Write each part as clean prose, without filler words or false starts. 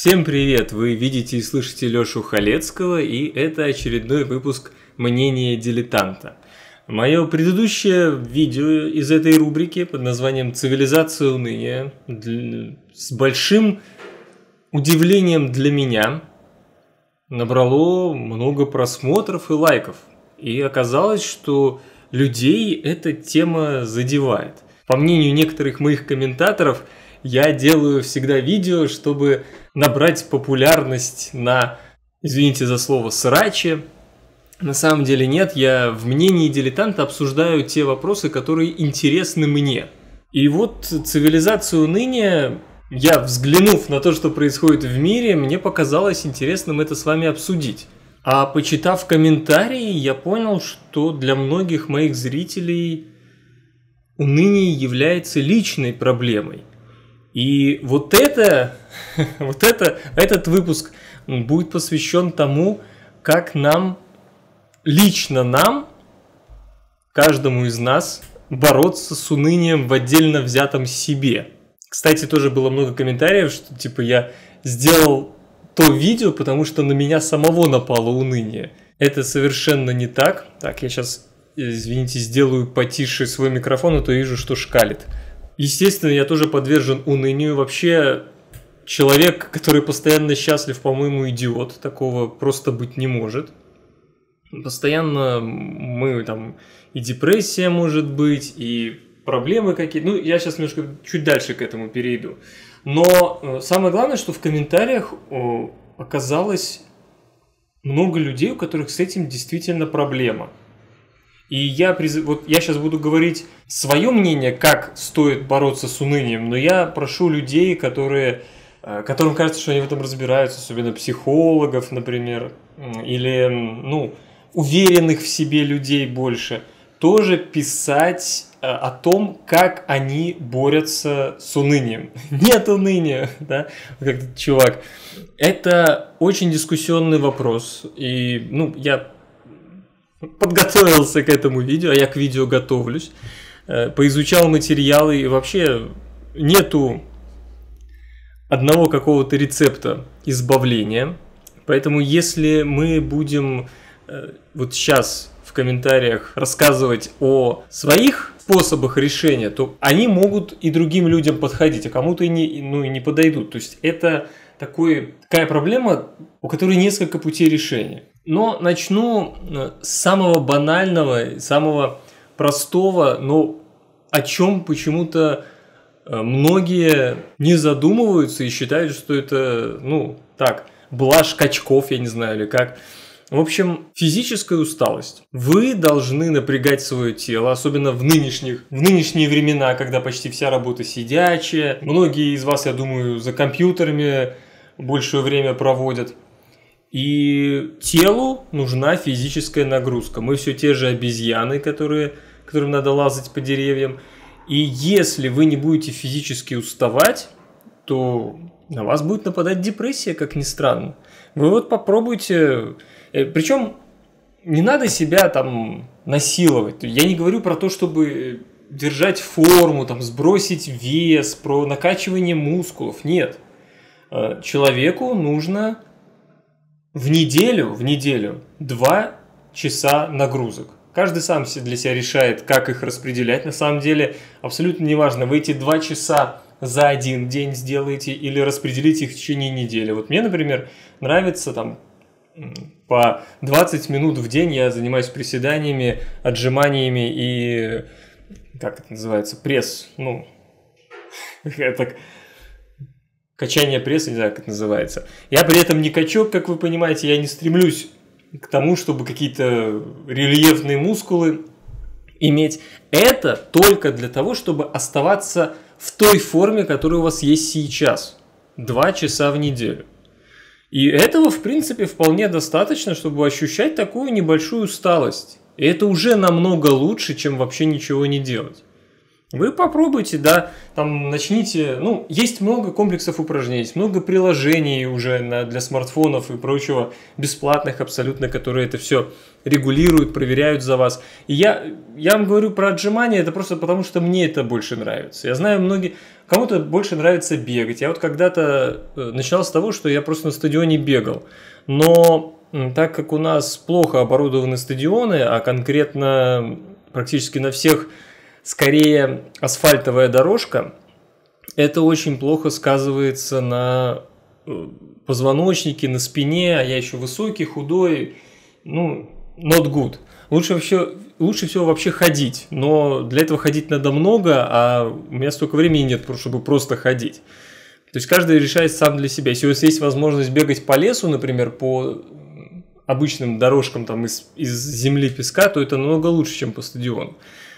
Всем привет! Вы видите и слышите Лёшу Халецкого, и это очередной выпуск «Мнение дилетанта». Мое предыдущее видео из этой рубрики под названием «Цивилизация уныния» с большим удивлением для меня набрало много просмотров и лайков. И оказалось, что людей эта тема задевает. По мнению некоторых моих комментаторов, я делаю всегда видео, чтобы набрать популярность на, извините за слово, сраче. На самом деле нет, я в мнении дилетанта обсуждаю те вопросы, которые интересны мне. И вот цивилизация уныния, я, взглянув на то, что происходит в мире, мне показалось интересным это с вами обсудить. А почитав комментарии, я понял, что для многих моих зрителей уныние является личной проблемой. И этот выпуск будет посвящен тому, как лично нам, каждому из нас, бороться с унынием в отдельно взятом себе. Кстати, тоже было много комментариев, что типа я сделал то видео, потому что на меня самого напало уныние. Это совершенно не так. Так, я сейчас, извините, сделаю потише свой микрофон, а то вижу, что шкалит. Естественно, я тоже подвержен унынию. Вообще, человек, который постоянно счастлив, по-моему, идиот. Такого просто быть не может. Постоянно мы там и депрессия может быть, и проблемы какие-то. Ну, я сейчас немножко чуть дальше к этому перейду. Но самое главное, что в комментариях оказалось много людей, у которых с этим действительно проблема. И я сейчас буду говорить свое мнение, как стоит бороться с унынием, но я прошу людей, которым кажется, что они в этом разбираются, особенно психологов, например, или уверенных в себе людей больше, тоже писать о том, как они борются с унынием. Нет уныния, да, как этот чувак. Это очень дискуссионный вопрос, и я подготовился к этому видео, а я к видео готовлюсь, поизучал материалы, и вообще нету одного какого-то рецепта избавления. Поэтому если мы будем вот сейчас в комментариях рассказывать о своих способах решения, то они могут и другим людям подходить, а кому-то и не подойдут. То есть это такая проблема, у которой несколько путей решения. Но начну с самого банального, самого простого, но о чем почему-то многие не задумываются и считают, что это, блажь качков, я не знаю, или как. В общем, физическая усталость. Вы должны напрягать свое тело, особенно в нынешние времена, когда почти вся работа сидячая. Многие из вас, я думаю, за компьютерами большее время проводят. И телу нужна физическая нагрузка. Мы все те же обезьяны, которым надо лазать по деревьям. И если вы не будете физически уставать, то на вас будет нападать депрессия, как ни странно. Вы вот попробуйте. Причем не надо себя там насиловать. Я не говорю про то, чтобы держать форму, сбросить вес, про накачивание мускулов. Нет. Человеку нужно в неделю 2 часа нагрузок. Каждый сам для себя решает, как их распределять. На самом деле абсолютно неважно, вы эти 2 часа за один день сделаете или распределите их в течение недели. Вот мне, например, нравится по 20 минут в день я занимаюсь приседаниями, отжиманиями и, как это называется, пресс. Качание пресса, не знаю, как это называется. Я при этом не качок, как вы понимаете, я не стремлюсь к тому, чтобы какие-то рельефные мускулы иметь. Это только для того, чтобы оставаться в той форме, которая у вас есть сейчас. 2 часа в неделю. И этого, в принципе, вполне достаточно, чтобы ощущать такую небольшую усталость. И это уже намного лучше, чем вообще ничего не делать. Вы попробуйте, да, там начните, ну, есть много комплексов упражнений, есть много приложений уже для смартфонов и прочего, бесплатных абсолютно, которые это все регулируют, проверяют за вас. И я вам говорю про отжимания, это просто потому, что мне это больше нравится. Я знаю, кому-то больше нравится бегать. Я вот когда-то начинал с того, что я просто на стадионе бегал. Но так как у нас плохо оборудованы стадионы, а конкретно практически на всех скорее асфальтовая дорожка, это очень плохо сказывается на позвоночнике, на спине, а я еще высокий, худой, ну, not good. Лучше всего вообще ходить, но для этого ходить надо много, а у меня столько времени нет, чтобы просто ходить. То есть каждый решает сам для себя. Если у вас есть возможность бегать по лесу, например, по обычным дорожкам там, из земли, песка, то это намного лучше, чем по стадиону.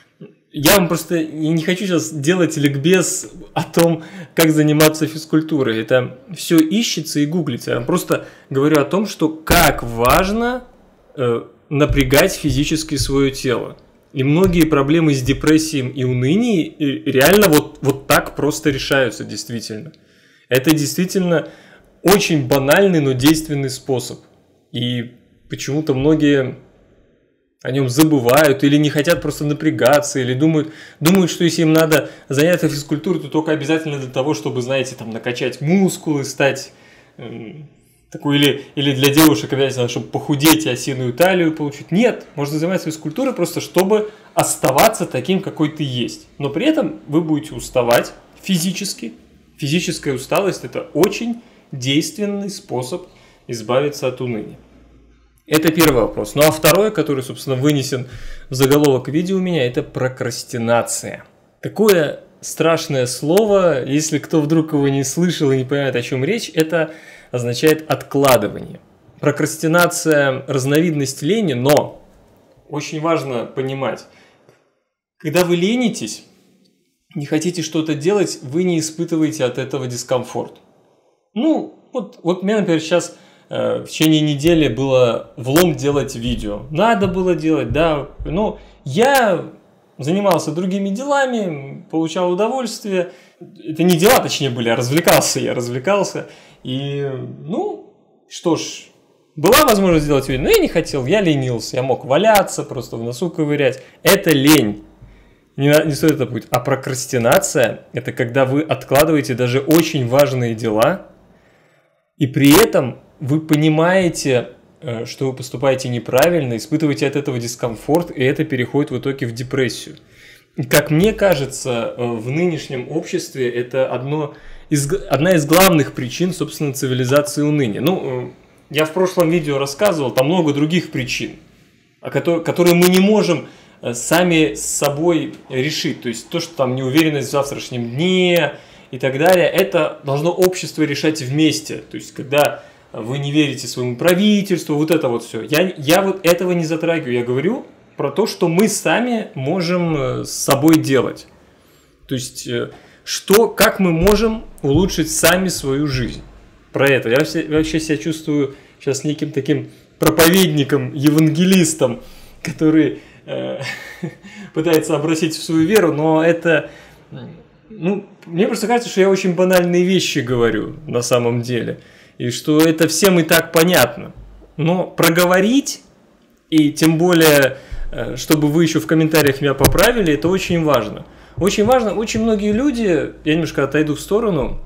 Я вам просто не хочу сейчас делать ликбез о том, как заниматься физкультурой. Это все ищется и гуглится. Я вам просто говорю о том, что как важно напрягать физически свое тело. И многие проблемы с депрессией и унынием реально вот так просто решаются действительно. Это действительно очень банальный, но действенный способ. И почему-то многие о нем забывают или не хотят просто напрягаться, или думают, что если им надо заняться физкультурой, то только обязательно для того, чтобы, знаете, там накачать мускулы, стать такой, или для девушек обязательно, чтобы похудеть и осиную талию получить. Нет, можно заниматься физкультурой просто, чтобы оставаться таким, какой ты есть. Но при этом вы будете уставать физически. Физическая усталость – это очень действенный способ избавиться от уныния. Это первый вопрос. Ну а второй, который, собственно, вынесен в заголовок видео у меня, это прокрастинация. Такое страшное слово, если кто вдруг его не слышал и не понимает, о чем речь, это означает откладывание. Прокрастинация – разновидность лени, но очень важно понимать, когда вы ленитесь, не хотите что-то делать, вы не испытываете от этого дискомфорт. Ну, вот у меня, например, сейчас в течение недели было влом делать видео. Надо было делать, да, но я занимался другими делами, получал удовольствие. Это не дела, точнее, были, а я развлекался. И, ну, что ж, была возможность сделать видео, но я не хотел, я ленился. Я мог валяться, просто в носу ковырять. Это лень. Не стоит это путь. А прокрастинация – это когда вы откладываете даже очень важные дела, и при этом вы понимаете, что вы поступаете неправильно, испытываете от этого дискомфорт, и это переходит в итоге в депрессию. И как мне кажется, в нынешнем обществе это одна из главных причин, собственно, цивилизации уныния. Ну, я в прошлом видео рассказывал, там много других причин, которые мы не можем сами с собой решить. То есть то, что там неуверенность в завтрашнем дне и так далее, это должно общество решать вместе. То есть когда вы не верите своему правительству, вот это вот все. Я вот этого не затрагиваю. Я говорю про то, что мы сами можем с собой делать. То есть как мы можем улучшить сами свою жизнь. Про это. Я вообще себя чувствую сейчас неким таким проповедником, евангелистом, который пытается обратить в свою веру, но это... Ну, мне просто кажется, что я очень банальные вещи говорю на самом деле. И что это всем и так понятно. Но проговорить, и тем более, чтобы вы еще в комментариях меня поправили, это очень важно. Очень важно, очень многие люди, я немножко отойду в сторону,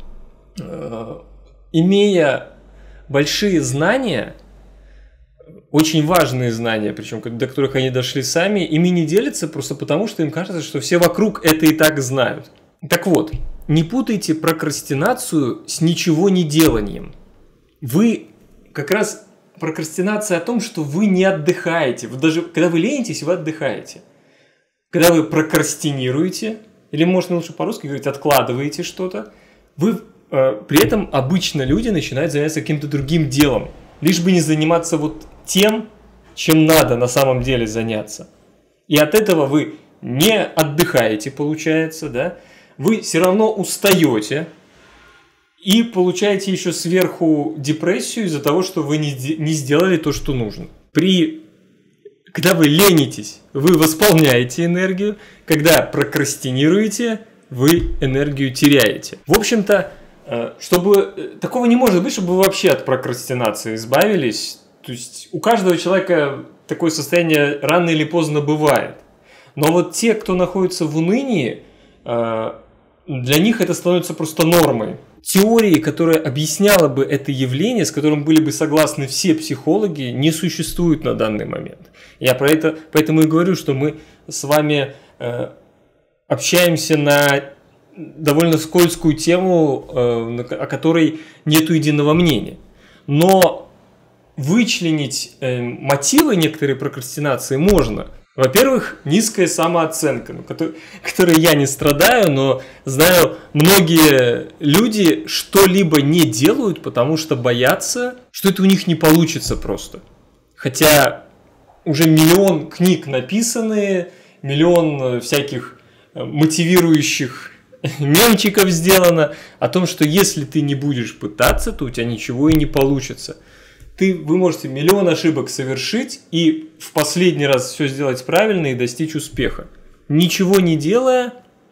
имея большие знания, очень важные знания, причем до которых они дошли сами, ими не делятся просто потому, что им кажется, что все вокруг это и так знают. Так вот, не путайте прокрастинацию с ничего не деланием. Вы как раз прокрастинация о том, что вы не отдыхаете. Вот даже когда вы ленитесь, вы отдыхаете. Когда вы прокрастинируете, или можно лучше по-русски говорить, откладываете что-то, вы при этом обычно люди начинают заниматься каким-то другим делом, лишь бы не заниматься вот тем, чем надо на самом деле заняться. И от этого вы не отдыхаете, получается, да? Вы все равно устаете и получаете еще сверху депрессию из-за того, что вы не сделали то, что нужно. При Когда вы ленитесь, вы восполняете энергию. Когда прокрастинируете, вы энергию теряете. В общем-то, чтобы такого не может быть, чтобы вы вообще от прокрастинации избавились. То есть у каждого человека такое состояние рано или поздно бывает. Но вот те, кто находится в унынии, для них это становится просто нормой. Теории, которая объясняла бы это явление, с которым были бы согласны все психологи, не существует на данный момент. Я про это, поэтому и говорю, что мы с вами общаемся на довольно скользкую тему, о которой нет единого мнения. Но вычленить мотивы некоторой прокрастинации можно. Во-первых, низкая самооценка, которой я не страдаю, но знаю, многие люди что-либо не делают, потому что боятся, что это у них не получится просто. Хотя уже миллион книг написаны, миллион всяких мотивирующих мемчиков сделано о том, что если ты не будешь пытаться, то у тебя ничего и не получится. Вы можете миллион ошибок совершить и в последний раз все сделать правильно и достичь успеха. Ничего не делая,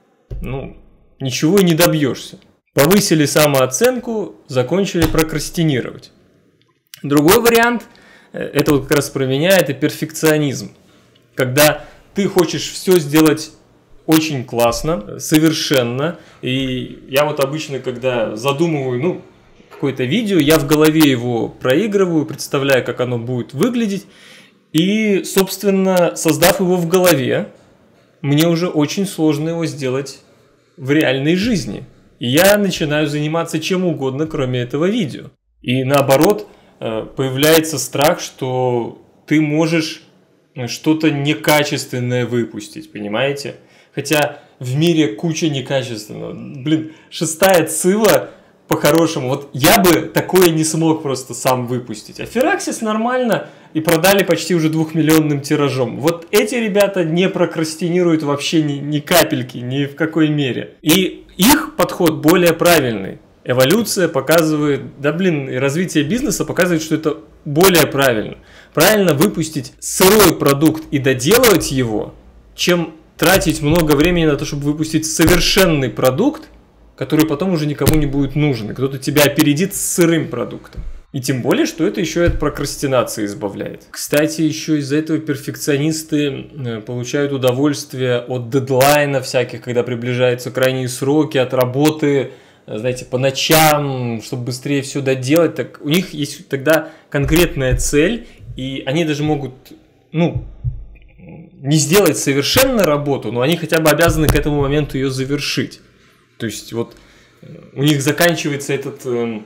ничего и не добьешься. Повысили самооценку, закончили прокрастинировать. Другой вариант, это вот как раз про меня, это перфекционизм. Когда ты хочешь все сделать очень классно, совершенно. И я вот обычно, когда задумываю, какое-то видео, я в голове его проигрываю, представляю, как оно будет выглядеть. И, собственно, создав его в голове, мне уже очень сложно его сделать в реальной жизни. И я начинаю заниматься чем угодно, кроме этого видео. И наоборот, появляется страх, что ты можешь что-то некачественное выпустить, понимаете? Хотя в мире куча некачественного. 6-я цива по-хорошему. Вот я бы такое не смог просто сам выпустить. А Фераксис нормально и продали почти уже 2-миллионным тиражом. Вот эти ребята не прокрастинируют вообще ни капельки, ни в какой мере. И их подход более правильный. Эволюция показывает, и развитие бизнеса показывает, что это более правильно. Правильно выпустить сырой продукт и доделывать его, чем тратить много времени на то, чтобы выпустить совершенный продукт, который потом уже никому не будет нужен. И кто-то тебя опередит с сырым продуктом. И тем более, что это еще и от прокрастинации избавляет. Кстати, еще из-за этого перфекционисты получают удовольствие от дедлайна всяких, когда приближаются крайние сроки, от работы, знаете, по ночам, чтобы быстрее все доделать. Так у них есть тогда конкретная цель, и они даже могут, не сделать совершенно работу, но они хотя бы обязаны к этому моменту ее завершить. То есть вот у них заканчивается это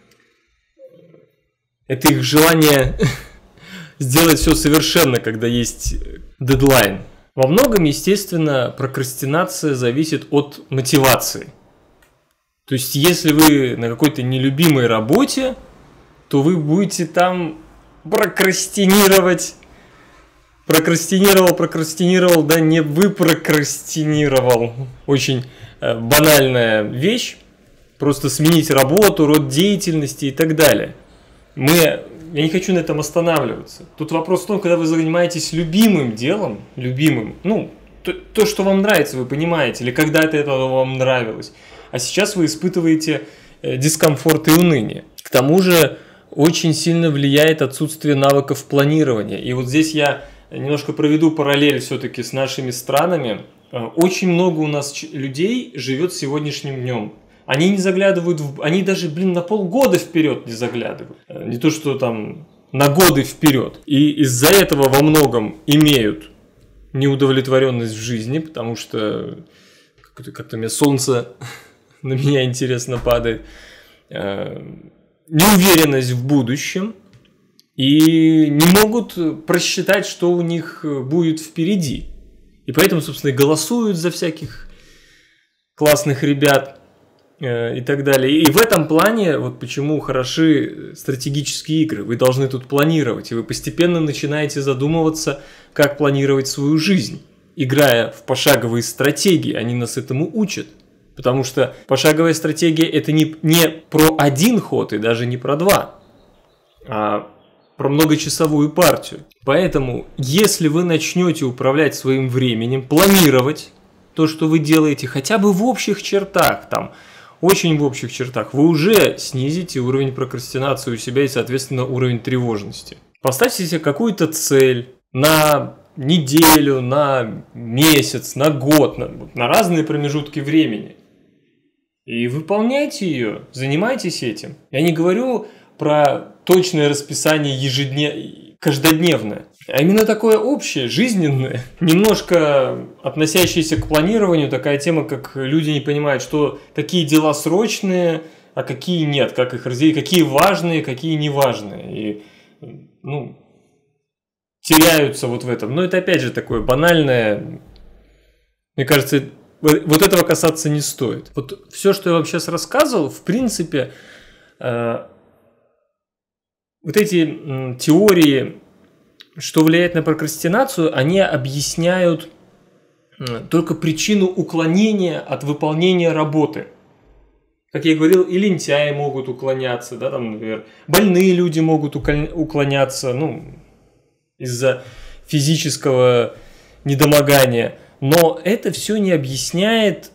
их желание сделать все совершенно, когда есть дедлайн. Во многом, естественно, прокрастинация зависит от мотивации. То есть если вы на какой-то нелюбимой работе, то вы будете там прокрастинировать. Прокрастинировал, да не вы прокрастинировал. Очень банальная вещь. Просто сменить работу, род деятельности и так далее. Я не хочу на этом останавливаться. Тут вопрос в том, когда вы занимаетесь любимым делом, то, что вам нравится, вы понимаете, или когда-то это вам нравилось. А сейчас вы испытываете дискомфорт и уныние. К тому же очень сильно влияет отсутствие навыков планирования. И вот здесь я немножко проведу параллель все-таки с нашими странами. Очень много у нас людей живет сегодняшним днем. Они не заглядывают, они даже, на полгода вперед не заглядывают. Не то, что там на годы вперед. И из-за этого во многом имеют неудовлетворенность в жизни, потому что как-то мне солнце на меня интересно падает. Неуверенность в будущем. И не могут просчитать, что у них будет впереди. И поэтому, собственно, и голосуют за всяких классных ребят и так далее. И в этом плане, вот почему хороши стратегические игры. Вы должны тут планировать, и вы постепенно начинаете задумываться, как планировать свою жизнь. Играя в пошаговые стратегии, они нас этому учат. Потому что пошаговая стратегия – это не про один ход и даже не про два, а про многочасовую партию. Поэтому, если вы начнете управлять своим временем, планировать то, что вы делаете, хотя бы в общих чертах, там, очень в общих чертах, вы уже снизите уровень прокрастинации у себя и, соответственно, уровень тревожности. Поставьте себе какую-то цель на неделю, на месяц, на год, на разные промежутки времени. И выполняйте ее, занимайтесь этим. Я не говорю про точное расписание каждодневное, а именно такое общее, жизненное, немножко относящееся к планированию, такая тема, как люди не понимают, что какие дела срочные, а какие нет, как их разделить, какие важные, какие неважные. И, теряются вот в этом. Но это опять же такое банальное, мне кажется, вот этого касаться не стоит. Вот все, что я вам сейчас рассказывал, в принципе, вот эти теории, что влияет на прокрастинацию, они объясняют только причину уклонения от выполнения работы. Как я и говорил, и лентяи могут уклоняться, да, там, например, больные люди могут уклоняться, из-за физического недомогания. Но это все не объясняет,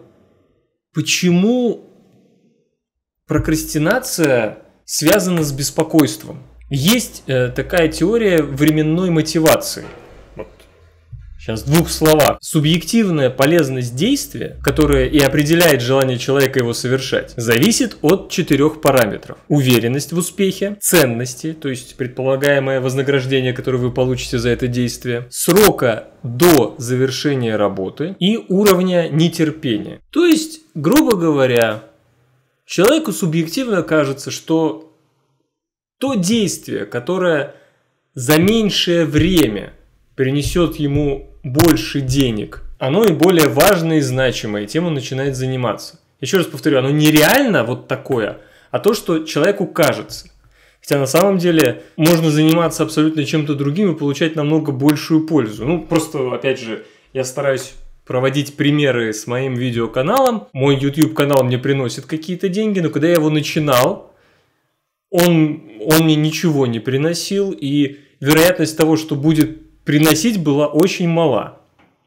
почему прокрастинация связана с беспокойством. Есть такая теория временной мотивации. Вот. Сейчас в двух словах. Субъективная полезность действия, которая и определяет желание человека его совершать, зависит от 4 параметров. Уверенность в успехе, ценности, то есть предполагаемое вознаграждение, которое вы получите за это действие, срока до завершения работы и уровня нетерпения. То есть, грубо говоря, человеку субъективно кажется, что то действие, которое за меньшее время принесет ему больше денег, оно и более важное и значимое, и тем он начинает заниматься. Еще раз повторю, оно нереально вот такое, а то, что человеку кажется. Хотя на самом деле можно заниматься абсолютно чем-то другим и получать намного большую пользу. Просто, опять же, я стараюсь проводить примеры с моим видеоканалом. Мой YouTube-канал мне приносит какие-то деньги, но когда я его начинал, он мне ничего не приносил, и вероятность того, что будет приносить, была очень мала.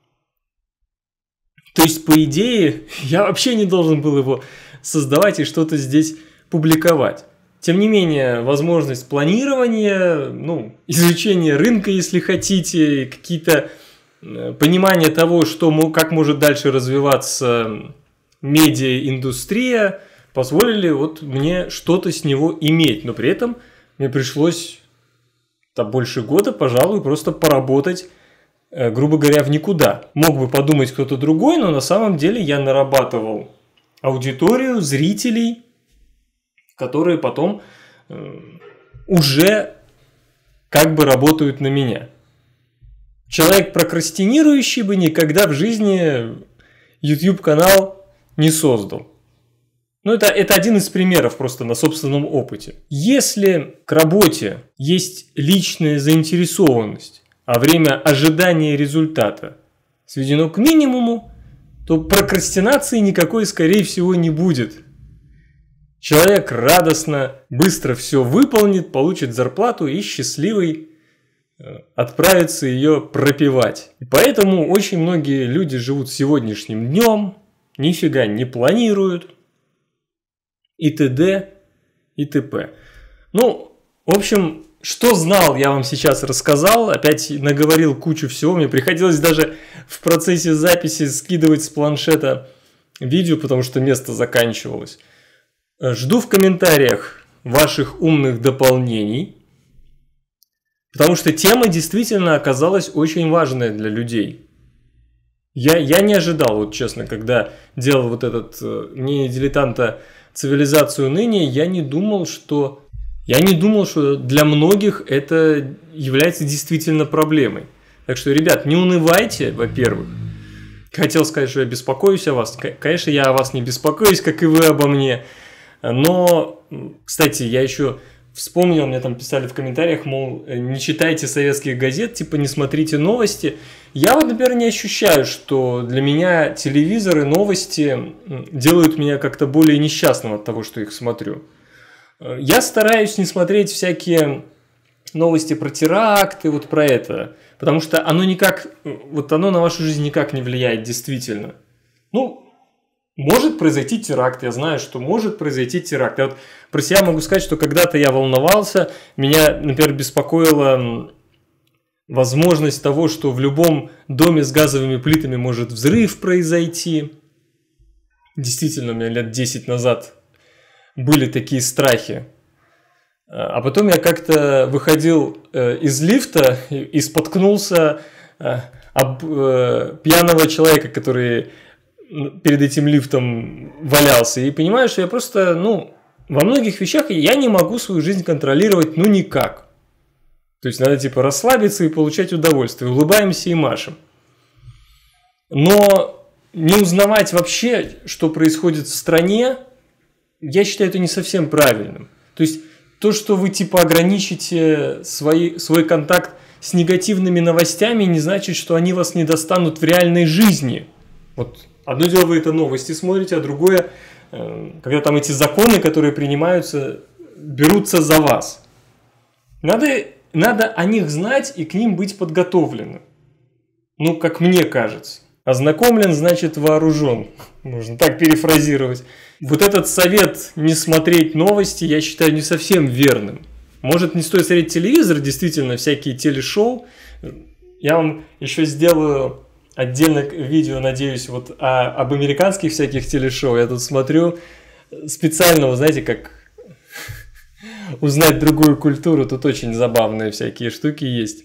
То есть, по идее, я вообще не должен был его создавать и что-то здесь публиковать. Тем не менее, возможность планирования, изучения рынка, если хотите, какие-то понимание того, как может дальше развиваться медиаиндустрия, позволили мне что-то с него иметь. Но при этом мне пришлось больше года, пожалуй, просто поработать, грубо говоря, в никуда. Мог бы подумать кто-то другой, но на самом деле я нарабатывал аудиторию, зрителей, которые потом уже как бы работают на меня. Человек прокрастинирующий бы никогда в жизни YouTube-канал не создал. Это один из примеров просто на собственном опыте. Если к работе есть личная заинтересованность, а время ожидания результата сведено к минимуму, то прокрастинации никакой, скорее всего, не будет. Человек радостно, быстро все выполнит, получит зарплату и счастливый отправится ее пропивать. И поэтому очень многие люди живут сегодняшним днем, нифига не планируют, и т.д. и т.п. В общем, что знал, я вам сейчас рассказал. Опять наговорил кучу всего. Мне приходилось даже в процессе записи скидывать с планшета видео, потому что место заканчивалось. Жду в комментариях ваших умных дополнений, потому что тема действительно оказалась очень важная для людей. Я не ожидал, честно, когда делал вот этот «Мнение-дилетанта. Цивилизацию ныне», я не думал, что для многих это является действительно проблемой. Так что, ребят, не унывайте, во-первых. Хотел сказать, что я беспокоюсь о вас. Конечно, я о вас не беспокоюсь, как и вы обо мне. Но, кстати, я еще вспомнил, мне там писали в комментариях, мол, не читайте советских газет, не смотрите новости. Я например, не ощущаю, что для меня телевизор и новости делают меня как-то более несчастным от того, что их смотрю. Я стараюсь не смотреть всякие новости про теракты, вот про это. Потому что оно на вашу жизнь никак не влияет действительно. Ну, может произойти теракт, я знаю, что может произойти теракт. Я вот про себя могу сказать, что когда-то я волновался, меня, например, беспокоила возможность того, что в любом доме с газовыми плитами может взрыв произойти. Действительно, у меня лет 10 назад были такие страхи. А потом я как-то выходил из лифта и споткнулся об пьяного человека, который перед этим лифтом валялся. И понимаю, что я просто, во многих вещах я не могу свою жизнь контролировать, никак. То есть надо типа расслабиться и получать удовольствие. Улыбаемся и машем. Но не узнавать вообще, что происходит в стране, я считаю это не совсем правильным. То есть то, что вы типа ограничите свой контакт с негативными новостями, не значит, что они вас не достанут в реальной жизни. Вот одно дело, вы это новости смотрите, а другое, когда там эти законы, которые принимаются, берутся за вас. Надо о них знать и к ним быть подготовленным. Как мне кажется. Ознакомлен, значит вооружен. Можно так перефразировать. Вот этот совет не смотреть новости, я считаю не совсем верным. Может, не стоит смотреть телевизор, действительно, всякие телешоу. Я вам еще сделаю отдельно видео, надеюсь, вот об американских всяких телешоу. Я тут смотрю специально, знаете, как узнать другую культуру. Тут очень забавные всякие штуки есть.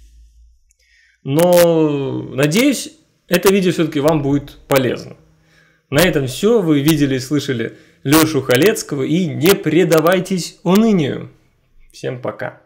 Но, надеюсь, это видео все-таки вам будет полезно. На этом все. Вы видели и слышали Лешу Халецкого. И не предавайтесь унынию. Всем пока.